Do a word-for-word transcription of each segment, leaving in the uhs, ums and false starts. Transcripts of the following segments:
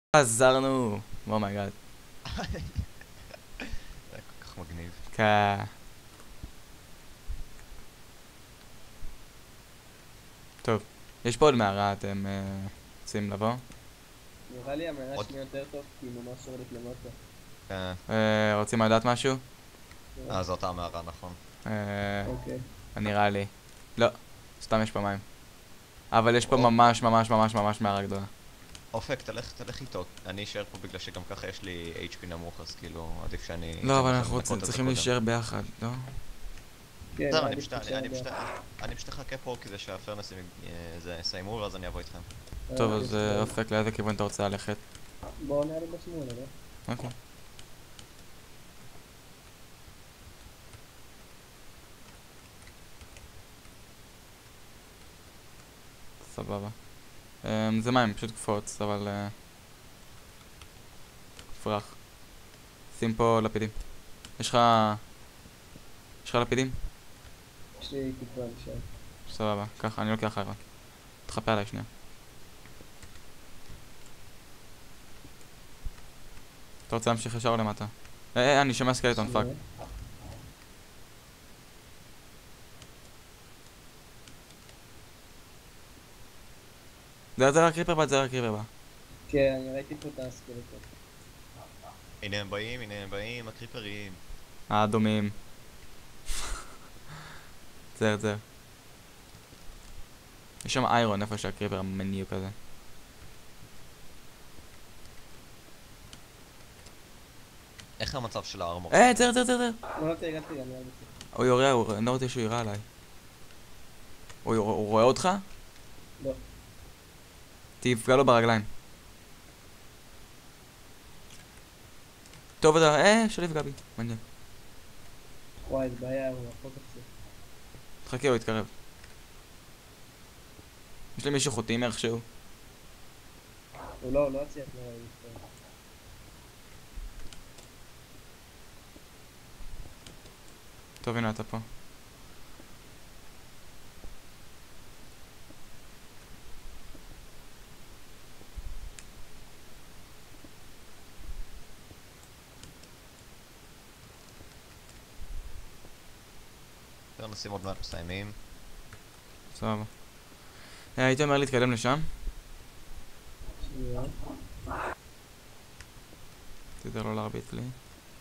עזרנו! אומייגאד. זה היה כל כך מגניב. כן. טוב, יש פה עוד מערה, אתם אה, רוצים לבוא? נראה לי המערה עוד- שלי יותר טוב כי היא ממש יורדת למטה. כן. אה, רוצים לדעת משהו? אה, זו אותה המערה, נכון. אה, אוקיי. נראה לי. לא, סתם יש פה מים. אבל יש פה או. ממש ממש ממש ממש מערה גדולה. אופק, תלך, תלך איתו. אני אשאר פה בגלל שגם ככה יש לי אייץ' פי נמוך, אז כאילו, עדיף שאני... לא, אבל אתן אנחנו לכם רוצים, לנקות את זה צריכים קודם. להישאר ביחד, לא? כן, זהו, אני עדיף פשוט, אני- תישאר אני פשוט, ביחד. אני פשוט אחכה פה כדי שהפרנסים אה, זה יסיימו ואז אני אבוא איתכם. טוב, אה, אז יש אה, לנו- אופק, לאיזה כיוון אתה רוצה ללכת? בואו נעלה בשמאל, לא? אוקיי. סבבה. אמ, זה מים, פשוט קפוץ, אבל... אה, פרח. שים פה לפידים. יש לך... יש לך לפידים? יש לי תקווה לשם. סבבה, ככה, אני לוקח איירון. תחפה עליי שנייה. אתה רוצה להמשיך ישר או למטה? אה, אה, אני שומע סקלטון, פאק. שנייה. זה זה רק ריפר בא, זה רק ריפר בא. כן, אני ראיתי פה את הסקלטון. הנה הם באים, הנה הם באים, הקריפרים. האדומים. זר, זר. יש שם איירון איפה שהקריפר המניו כזה. איך המצב של הארמור? אה, זר, זר, זר, זר. לא, לא, תרגע, תרגע, אני אוהב את זה. הוא יורה, הוא- אני לא רוצה שהוא יירה עליי. הוא יורה- הוא רואה אותך? לא. תפגע לו ברגליים. טוב, אתה... אה, שלא יפגע בי. מעניין. וואי, זה בעיה, הוא רחוק קצת. תחכה, הוא יתקרב. יש לי מישהו חוטים איכשהו. הוא לא, הוא לא הצליח לא לפתור. טוב, הנה אתה פה. הפרנסים עוד מעט מסיימים. סבבה. אה, הייתי אומר להתקדם לשם. שנייה. תדע לא להרביץ לי.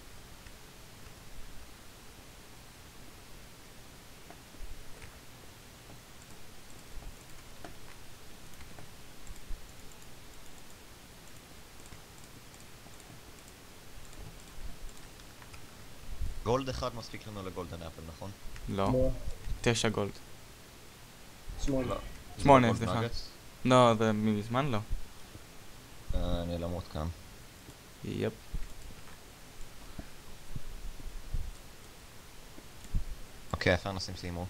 גולד אחד מספיק לנו לגולדן אפל, נכון? לא. לא. תשע גולד. שמאלה. שמונה, גולד סליחה. נגטס? לא, זה מזמן לא. אה, אני אלמות כאן. יפ. אוקיי, הפרנסים סיימו.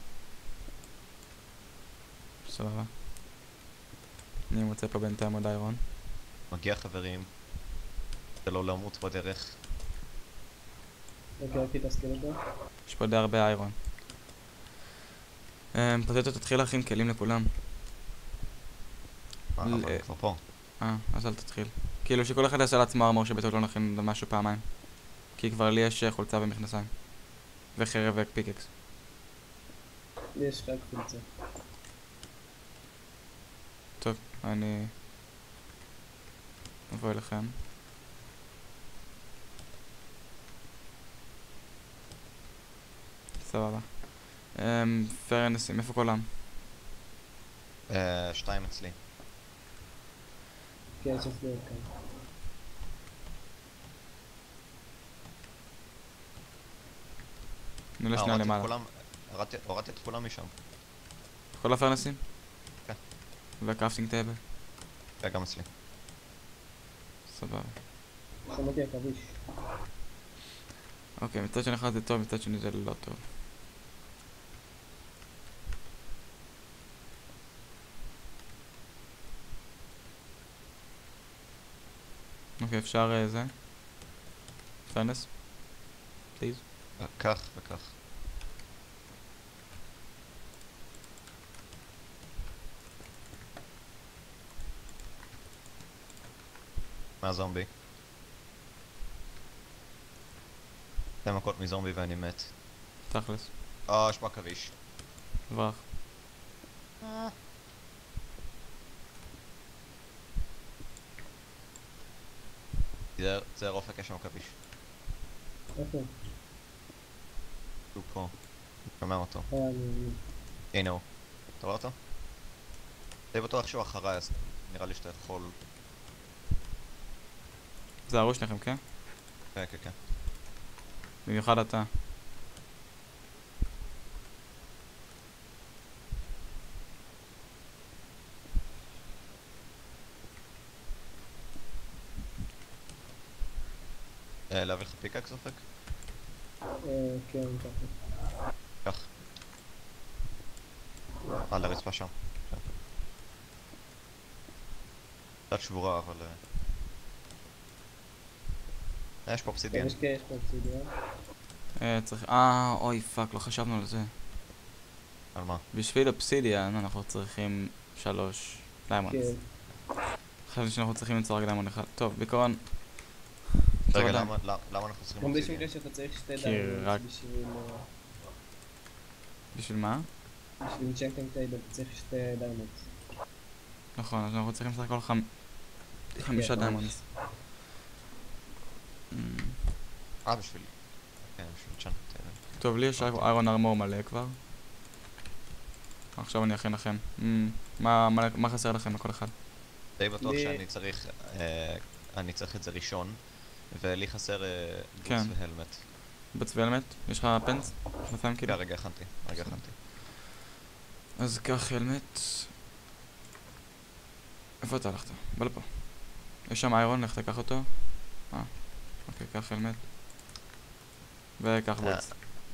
סבבה. אני מוצא פה בינתיים עוד איירון. מגיע חברים. זה לא למות בדרך. אוקיי, ראיתי את הסקלטון. יש פה די הרבה איירון. אמ, פוטטו תתחיל להכין כלים לכולם. מה, ל- אבל כבר פה. אה, אז אל תתחיל. כאילו שכל אחד יעשה לעצמו ארמור שבטוח לא נכין משהו פעמיים. כי כבר לי יש אה, חולצה ומכנסיים. וחרב ופיקקס. לי יש רק חולצה. טוב, אני... אבוא אליכם. סבבה. אמ, פרנסים, איפה כולם? אה, שתיים אצלי. כן, יש אצלי כאן. נעלה אה, שנייה הורדתי את למעלה. כולם- הורדתי- הורדתי את כולם משם. כל הפרנסים? כן. והקרפטינג טייבל? זה גם אצלי. סבבה. שמעתי עכביש. אוקיי, מצד שני אחד זה טוב, מצד שני זה לא טוב. אוקיי, אפשר אה, זה? פרנס? פליז? אה, כך וכך. מהזומבי. שתי מכות מזומבי ואני מת. תכלס. אה, יש בעכביש. ברח. זה זה אופק, יש שם עכביש. איפה? הוא פה. שומע אותו. אה, אני... הנה הוא. אתה רואה אותו? די בטוח שהוא אחריי, אז נראה לי שאתה יכול... זה הראש שלכם, כן? כן, כן, כן. במיוחד אתה. אה, להביא לך פיקאקס אופק? אה, כן, ככה. קח. על הרצפה שם. כן. קצת שבורה, אבל... אה, יש פה אובסידיאן. יש יש פה אובסידיאן. אה, צריך... אה, אוי פאק, לא חשבנו על זה. על מה? בשביל אובסידיאן אנחנו צריכים שלוש דיימונדס. כן. חשבתי שאנחנו צריכים למצוא רק דיימונד אחד. טוב, בעיקרון... רגע, תודה. למה למה- למה אנחנו צריכים גם בשביל אובסידיאן? זה שאתה צריך שתי כי דיימונדס רק- בשביל... אה, בשביל מה? בשביל צ'נקינג טייבל אתה צריך שתי דיימונדס. נכון, אז אנחנו צריכים בסך הכל חמ... חמישה כן, דיימונדס. Mm. אה, בשביל... כן, בשביל צ'אנט. טוב, לי יש איירון ארמור מלא כבר. עכשיו אני אכין לכם. Mm, מה, מה, מה חסר לכם לכל אחד? די בטוח לי- שאני צריך... אה, אני צריך את זה ראשון, ולי חסר אה, בוץ כן. והלמט. בוץ והלמט? יש לך פנס? מכנסיים כן, כאילו? רגע הכנתי, רגע הכנתי. אז קח הלמט. איפה אתה הלכת? בוא לפה. יש שם איירון, לך תקח אותו. אה, אוקיי, קח הלמט. וקח בוץ.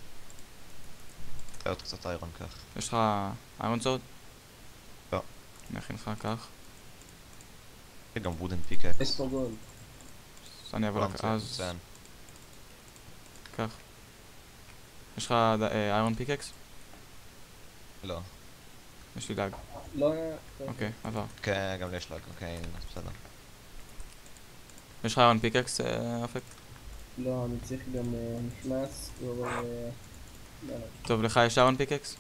עוד קצת איירון כך. יש לך איירון סורד? לא. אני אכין לך, קח. יש גם וודן פיקאקס. יש פה גולד. אז אני אבוא לא, לך, מצוין, אז מצוין. קח. יש לך איירון פיקקס? לא. יש לי דאג. לא... אוקיי, עבר. כן, גם לי יש לאג, אוקיי, אז בסדר. יש לך איירון פיקקס, אופק? לא, אני צריך גם אה, נכנס, או... אה, לא, לא. טוב, לך יש איירון פיקקס?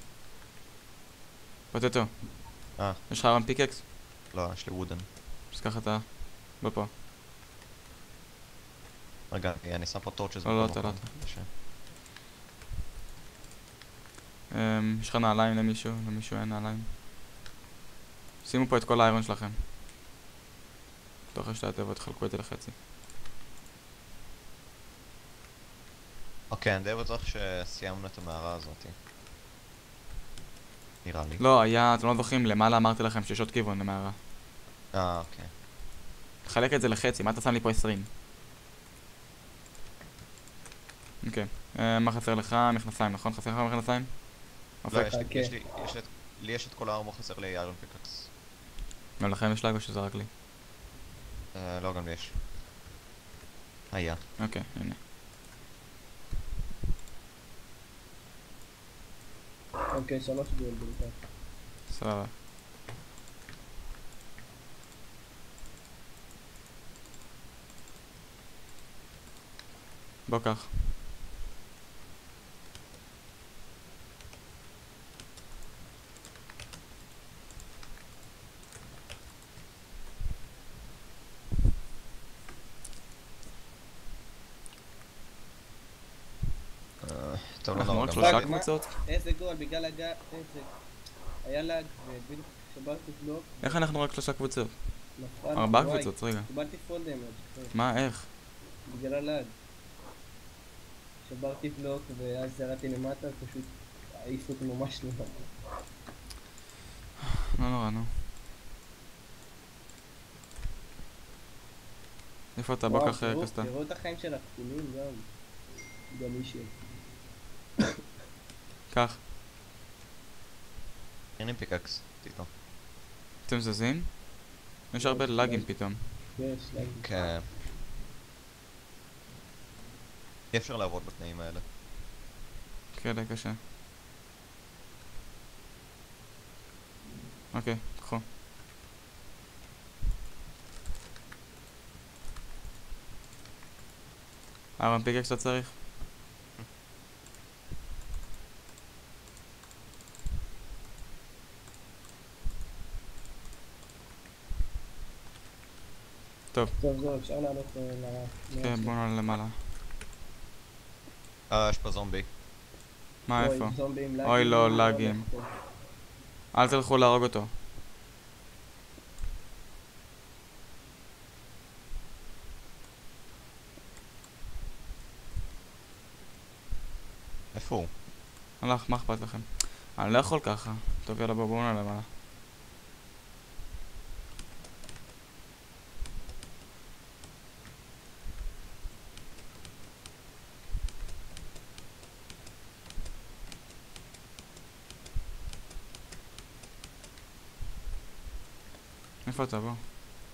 פוטטו. אה. יש לך איירון פיקקס? לא, יש לי וודן. אז קח אתה. בוא פה. רגע, אני שם פה טורצ'ס. לא, לא, אתה לא אתה. אמ, יש לך נעליים למישהו? למישהו אין נעליים? שימו פה את כל האיירון שלכם. תוך שתי התיבות, תחלקו את זה לחצי. אוקיי, אני די בטוח שסיימנו את המערה הזאתי. נראה לי. לא, היה, אתם לא זוכרים, למעלה אמרתי לכם שיש עוד כיוון למערה. אה, אוקיי. תחלק את זה לחצי, מה אתה שם לי פה עשרים? אוקיי. אה, מה חסר לך? מכנסיים, נכון? חסר לך מכנסיים? לא, אופק? יש לי, חכה. יש לי, יש לי, את- לי יש את כל הארמור, חסר לי איירון פיקאקס. גם לכם יש לאג או שזה רק לי? אה, לא, גם לי יש. היה. אוקיי, הנה. אוקיי, שלוש גולד בינתיים. סבבה. בוא קח. אה, טוב, לא אנחנו נורא, רק גם שלושה לי. מה? קבוצות? איזה גול, בגלל הגע... איזה... היה לאג, ובדיוק שברתי בלוק. איך אנחנו רק שלושה קבוצות? נפלתי, ארבעה וואי, קבוצות, רגע. קיבלתי פול דמג' אחי, מה, איך? בגלל הלאג. שברתי בלוק ואז ירדתי למטה, פשוט העיפו אותי ממש למטה. לא נורא, נו. איפה אתה? בוא וואו, קח תראו- קסטה. תראו את החיים של הכחולים גם. גם אישי. קח. הנה פיקאקס, טיטו. אתם זזים? יש הרבה לאגים פתאום. יש, לאג. כן. אי אפשר לעבוד בתנאים האלה. כן, די קשה. אוקיי, קחו. איירון פיקקס אתה צריך? טוב, זהו, אפשר לעלות למעלה. כן, בוא נעלה למעלה. אה, יש פה זומבי. מה, איפה? זומבים, אוי, לא, לאגים. אל תלכו להרוג אותו. איפה הוא? הלך, מה אכפת לכם? אני לא יכול ככה. טוב, יאללה, בואו, בואו נעלה למעלה. איפה אתה? בוא.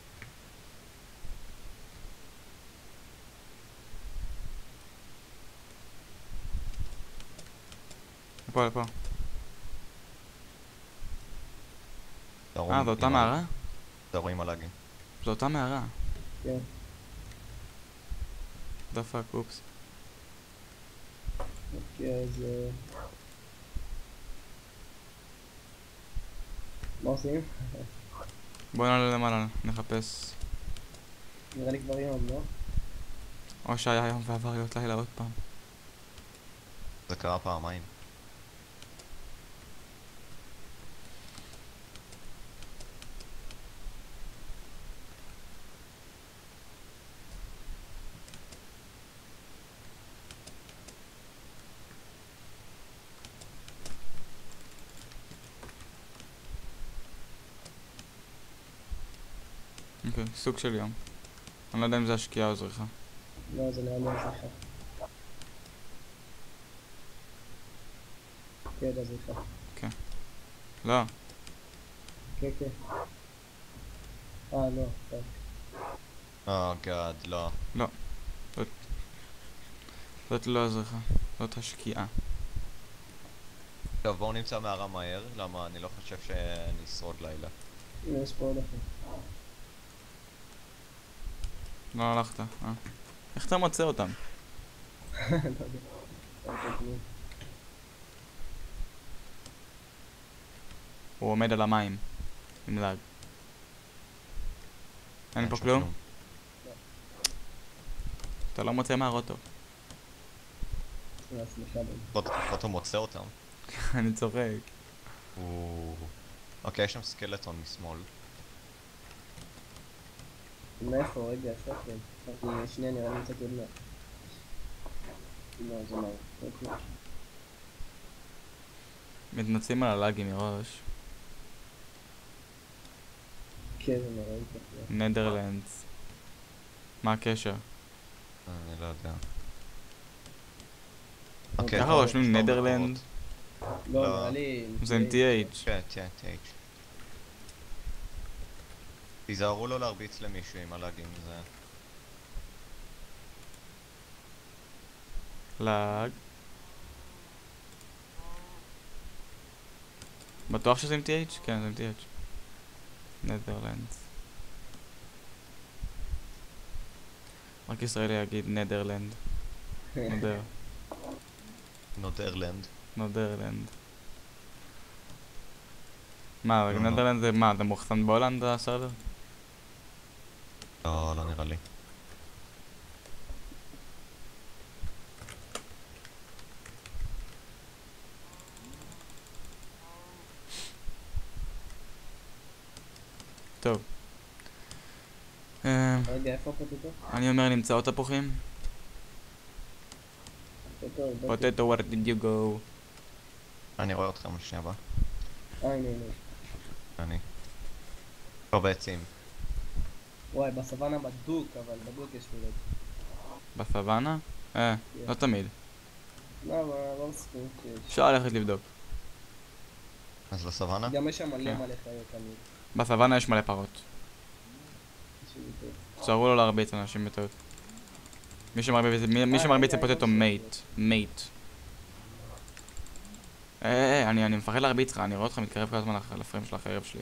לפה, לפה. אה, זו אותה מערה? אתה רואים הלאגים. זו אותה מערה. כן. דפק, אופס. אוקיי, אז... מה עושים? בואו נעלה למעלה, נחפש. נראה לי כבר יום, לא? או שהיה יום ועבר להיות לילה עוד פעם. זה קרה פעמיים. אוקיי, סוג של יום. אני לא יודע אם זה השקיעה או זריחה. לא, זה נראה לי הזריחה. כן, זה הזריחה. לא. כן, כן. אה, לא, טוב. אה, גאד, לא. זאת לא הזריחה, זאת השקיעה. טוב, בואו נמצא מערה מהר, למה אני לא חושב שאני אשרוד לילה. הנה, יש פה עוד אחת. לא הלכת, אה. איך אתה מוצא אותם? לא יודע. לא יודע כלום. הוא עומד על המים. עם לאג. אין פה שם כלום? אתה לא מוצא מערות טוב. סליחה, סליחה. בן. לפחות לפחות הוא מוצא אותם. אני צוחק. הוא... אוקיי, יש שם סקלטון משמאל. מאיפה? רגע, איפה כן? חכי, שנייה, נראה לי קצת עוד מעט. לא, זה מה? אוקיי. מתנצלים על הלאגים מראש. כן, זה נראה לי ככה. נדרלנדס. מה הקשר? אני לא יודע. אוקיי, ככה טוב, רושמים יש לו נדרלנד? לא, לא. נראה לי... זה עם טי אייץ'. כן, כן, טייץ'. תיזהרו לא להרביץ למישהו עם הלאגים, זה... לאג. בטוח שזה עם טי אייץ'? כן, זה עם טי אייץ'. נדרלנדס. רק ישראלי יגיד נדרלנד. נודר. נודרלנד. נודרלנד. מה, לא, לא. נדרלנד זה מה? זה מוחסן בהולנד הסרדר? לא, לא נראה לי. טוב. אמ, רגע, איפה פוטטו? אני אומר נמצא עוד תפוחים? פוטטו, פוטטו, where did you go? אני רואה אותך משנייה הבאה. אה, הנה, הנה. אני. לא בעצים. וואי, בסוואנה בדוק, אבל בדוק יש מילות. בסוואנה? אה, לא תמיד. לא, אבל לא מסכים שיש. אפשר ללכת לבדוק. אז לסוואנה? גם יש שם מלא כן. מלא חיות תמיד. בסוואנה יש מלא פרות. יש לי טוב. תשארו לא להרביץ אנשים בטעות. מי שמרביץ מי- מי אה, שמרביץ זה רגע, פוטטו אני לא מייט. מייט. אה, אה, אה, אני אני מפחד להרביץ לך, אני רואה אותך מתקרב כל הזמן לח- לפריים של החרב שלי.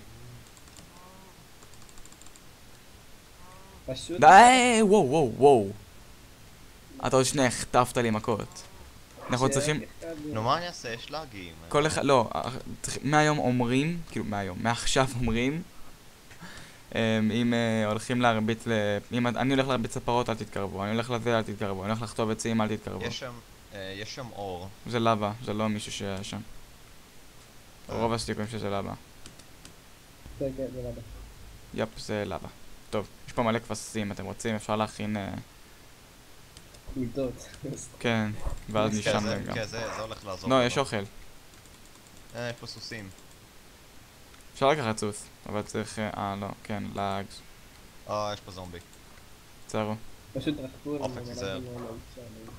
פשוט... די, וואו, וואו, וואו. אתה עוד שנייה החטפת לי מכות. אנחנו צריכים... נו, מה אני אעשה? יש לאגים. כל אחד... לא, צריך- מהיום אומרים, כאילו מהיום, מעכשיו אומרים, אמ, אם אה, הולכים להרביץ ל... אם אני הולך להרביץ לפרות, אל תתקרבו. אני הולך לזה, אל תתקרבו. אני הולך לחטוב עצים, אל תתקרבו. יש שם, אה, יש שם אור. זה לבה, זה לא מישהו שהיה שם. אה. רוב הסיכויים שזה לבה. כן, כן, זה למה. יפ, זה לבה. טוב, יש פה מלא כבשים, אתם רוצים, אפשר להכין... אה, מיטות. כן, ואז כן, נשם זה- להם גם. כן, זה זה הולך לעזור. לא, לנו. יש אוכל. אה, יש פה סוסים. אפשר לקחת סוס, אבל צריך... אה, אה, לא, כן, לאגס. אה, יש פה זומבי. צרו. פשוט רחפו אופק, לנו, תיזהר. אנחנו לא אפשר, אבל-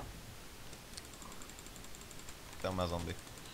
יותר מהזומבי.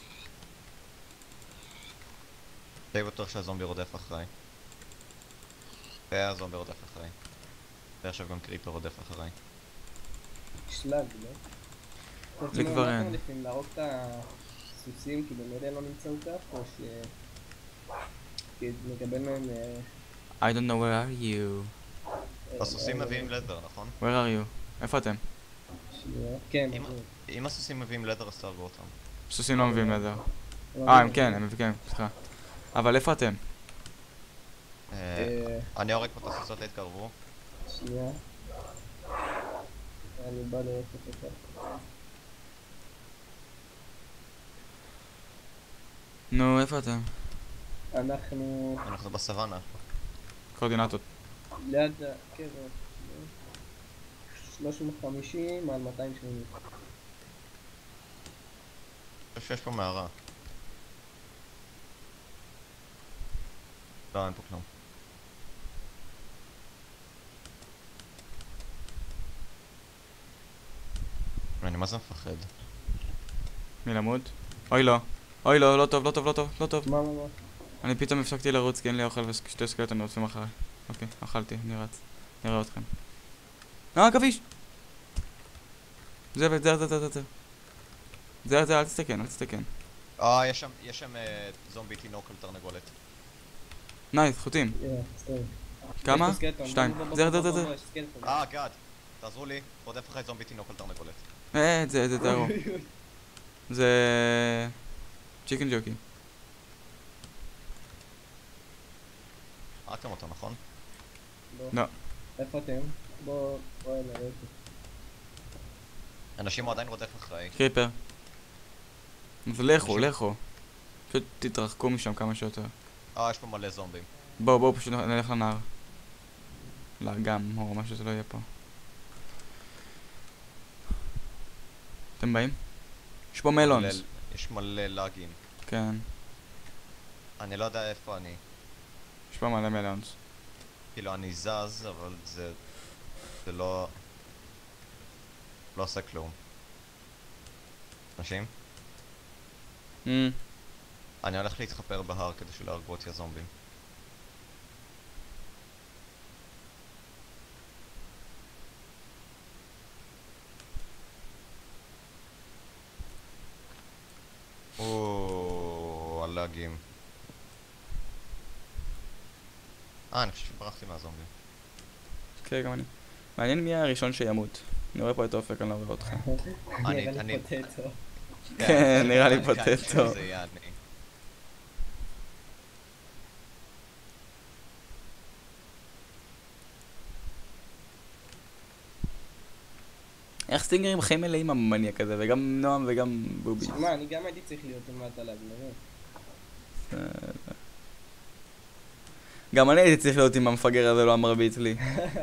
די בטוח שהזומבי רודף אחריי. והזומבי רודף אחריי. ועכשיו גם קריפר רודף אחריי. שלג, לא? לי כבר אין. אנחנו מעדיפים להרוג את הסוסים כי במילא לא נמצאו כך, או ש... כי נקבל מהם... אה, I don't know where are you. אה, הסוסים אה, מביאים לדר, נכון? where are you? איפה אתם? שנייה. כן, אם- זה- אם הסוסים מביאים לדר, אז תהרגו אותם. סוסים לא מביאים לדר. אבל- אה, הם כן, הם כן, סליחה. אבל איפה אתם? אה, אה, אני הורג פה את הסוסות, להתקרבו. שנייה. אני בא לראות את זה. נו, איפה אתם? אנחנו אנחנו בסוואנה. קואורדינטות. ליד הקבר. שלוש מאות וחמישים על מאתיים שמונים. אני חושב שיש פה מערה. לא, אין פה כלום. אני מה זה מפחד? מלמוד? אוי לא. אוי לא, לא טוב, לא טוב, לא טוב, לא טוב. מה, מה, מה? אני פתאום הפסקתי לרוץ כי אין לי אוכל ושתי סקלטונים רודפים אחריי. אוקיי, אכלתי, אני רץ. נראה אתכם. אה, כביש! זה, זה, זה, זה, זה, זה. זה, זה, אל תסתכן, אל תסתכן. אה, יש שם, יש שם אה, זומבי תינוק על תרנגולת. נייס, חוטים. יאללה, סתם. כמה? יש פה סקלטון. שתיים. בוא, בוא, זה, בוא, זה, בוא, זה, בוא, זה. יש סקלטון. אה, גאד! תעזרו לי, רודף אחרי זומבי תינוק על תרנגולת. אה, זה, זה, תראו. זה... צ'יקן ג'וקי. הרגתם אותו, נכון? לא. איפה אתם? בוא, בוא נראה אותי. אנשים הוא עדיין רודף אחריי. קריפר. אז לכו, אנשים- לכו. פשוט תתרחקו משם כמה שיותר. אה, יש פה מלא זומבים. בואו, בואו, פשוט נלך לנהר. לאגם, או מה שזה לא יהיה פה. אתם באים? יש פה מלונס. מלא- יש מלא לאגים. כן. אני לא יודע איפה אני. יש פה מלא מלונס. כאילו, אני זז, אבל זה... זה לא... לא עושה כלום. אנשים? Mm. אני הולך להתחפר בהר כדי שלא יהרגו אותי הזומבים. או, הלאגים. אה, אני חושב שברחתי מהזומבים. כן, גם אני. מעניין מי הראשון שימות. אני רואה פה את אופק, אני לא רואה אותך. אני- נראה לי אני- פוטטו. כן, נראה לי כן, פוטטו. זה יהיה אני. איך סטינגרים חיים מלאים המניאק הזה, וגם נועם וגם בובי. שמע, אני גם הייתי צריך להיות למטה להגנבים. גם אני הייתי צריך להיות עם המפגר הזה, לא המרביץ לי.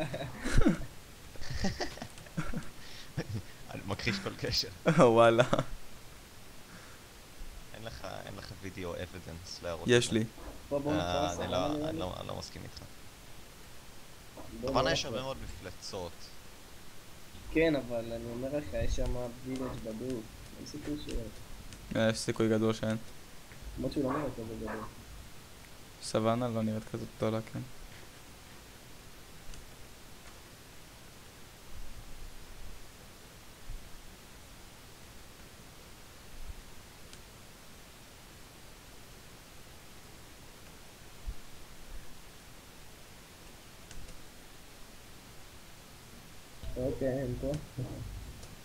אני מכחיש כל קשר. וואלה. אין לך, אין לך וידאו אבידנס להראות. יש את זה. לי. בוא, בוא, אה, נתפוס, אני אבל לא- נראה אני לי. לא אני לא מסכים איתך. בוא, בוואנה בוא, יש בוא. הרבה מאוד מפלצות. כן, אבל אני אומר לך, יש שם וילג' בדוק. אין סיכוי ש... יש סיכוי גדול שאין. למרות שהוא לא נראה כזה גדול. סוואנה לא נראית כזאת גדולה, כן. אוקיי, אין פה.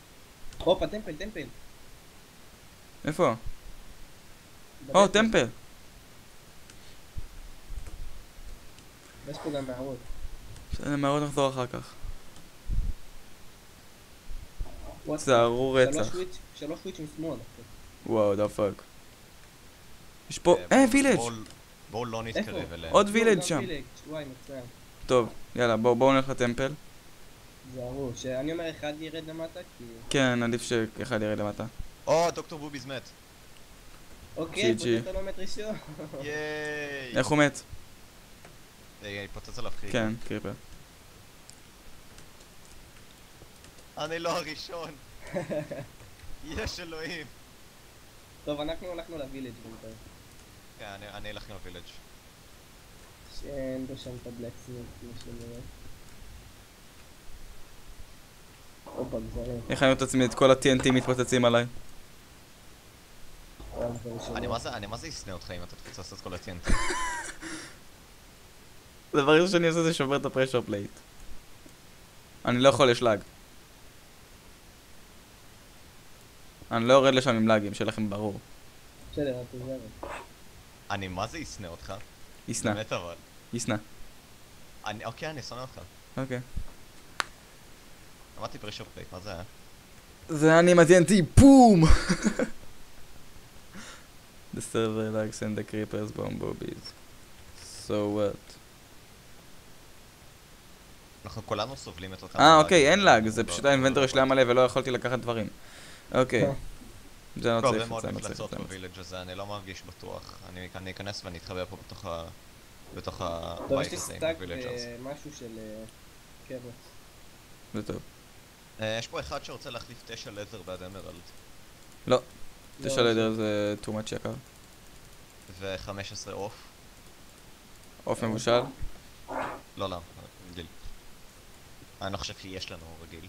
הופה, טמפל, טמפל. איפה? או, טמפל. יש פה גם מערות. בסדר, מערות נחזור אחר כך. וואט, צערו שלוש רצח. סוויץ'- שלוש סוויצ'ים שמאל. אחי. וואו, דה פאק. יש פה... אה, וילג'. בואו- בואו לא נתקרב איפה? אליהם. עוד לא, וילג' גם שם. וילג'. וואי, מצוין. טוב, יאללה, בואו בואו נלך לטמפל. זהרו, שאני אומר אחד ירד למטה, כי... כן, עדיף שאחד ירד למטה. או, דוקטור בוביז מת. אוקיי, ג'י ג'י. פוטטו לא מת ראשון. ייי. איך הוא מת? אה, פוצץ עליו חיג. כן, קריפר. אני לא הראשון. יש אלוהים. טוב, אנחנו הלכנו לווילג' בינתיים. כן, אני- אני אלך עם הווילג'. שאין בו שם את הבלקסמית, כמו שנראה. הופה, גזרים. איך אני את עצמי את כל ה-טי אן טי מתפוצצים עליי? וואי, זה ראשון. אני מה זה, אני מה זה אשנא אותך אם אתה תפוצץ את כל ה-טי אן טי. הדבר הראשון שאני עושה זה שובר את הפרשר פלייט. אני לא יכול, יש לאג. אני לא יורד לשם עם לאגים, שיהיה לכם ברור. בסדר, אתה זרם. אני מה זה אשנא אותך? יסנא, באמת אבל. יסנא. אני, אוקיי, אני שונא אותך. אוקיי. אמרתי פרשר פלייט, מה זה היה? זה אני עם ה-טי אן טי, פום! The server likes and the creepers bomb boobies. So what? אנחנו כולנו סובלים את אותם... אה, לאג. אוקיי, אין לאג, זה לא, פשוט לא, האינבנטורי לא, שלי היה מלא ולא יכולתי לקחת דברים. אוקיי. זה לא לא, צריך, זה מאוד זה לא צריך. מפלצות זה לא צריך. בווילג' הזה, אני לא מרגיש בטוח. אני אני אכנס ואני אתחבא פה בתוך ה... בתוך טוב, הבית יש לי הזה עם סטאק הווילג'רס. ומשהו של אה, קרס. זה טוב. אה, יש פה אחד שרוצה להחליף תשע לזר בעד אמרלד. לא, לא, תשע לידר זה too much יקר. ו-חמש עשרה עוף. עוף מבושל. לא, לא, רגיל. אני לא חושב שיש לנו רגיל.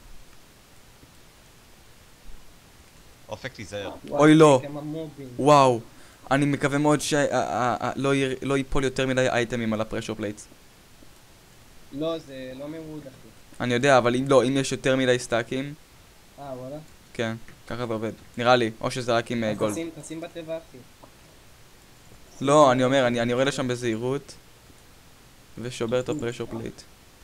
אופק תיזהר. וואי, אוי, לא. כמה מובים. וואו. אני מקווה מאוד שלא ייפול יותר מדי אייטמים על הפרשר פלייטס. לא, זה לא מרוד אחי. אני יודע, אבל אם לא, אם יש יותר מדי סטאקים, אה, וואלה? כן, ככה זה עובד. נראה לי, או שזה רק עם אה, אז גולד. תשים- תשים בטבע אחי. לא, אני אומר, אני אני יורד לשם בזהירות ושובר את הפרשר פלייט.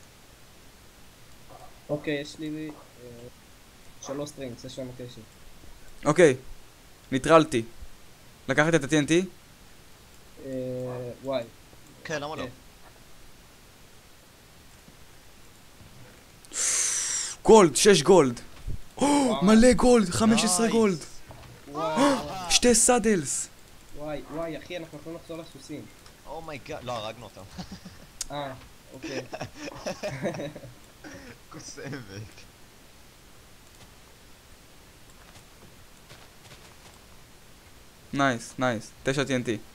אוקיי, יש לי אה, שלוש סטרינגס, יש לנו קשר. אוקיי, ניטרלתי. לקחת את ה-טי אן טי? אה, וואי. כן, למה לא? כן. גולד, שש גולד. וואו. מלא גולד, חמש עשרה נייס. גולד. וואי, וואי, שתי סאדלס. וואי, וואי, אחי, אנחנו יכולים לחזור לסוסים. אומייגאד, לא, הרגנו אותם. אה, אוקיי. קוסמק. נייס, נייס. תשע טי אן טי.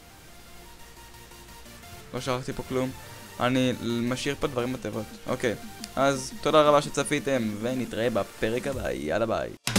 לא שכחתי פה כלום. אני משאיר פה דברים בתיבות. אוקיי. אז תודה רבה שצפיתם, ונתראה בפרק הבא. יאללה ביי.